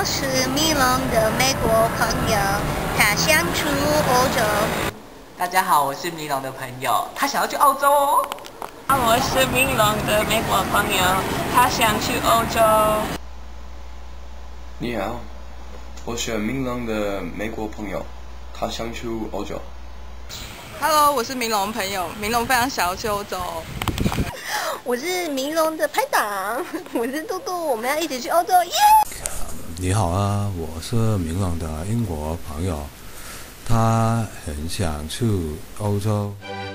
我是米龙的美国朋友，他想去欧洲。 大家好，我是米龙的朋友，他想要去澳洲哦。 我是米龙的美国朋友，他想去欧洲。 你好，我是明龙的美国朋友，他想去欧洲。 Hello， 我是明龙朋友，明龙非常想要去欧洲。 我是明龙的拍档，我是嘟嘟，我们要一起去欧洲耶！ 你好啊，我是明龙的英国朋友，他很想去欧洲。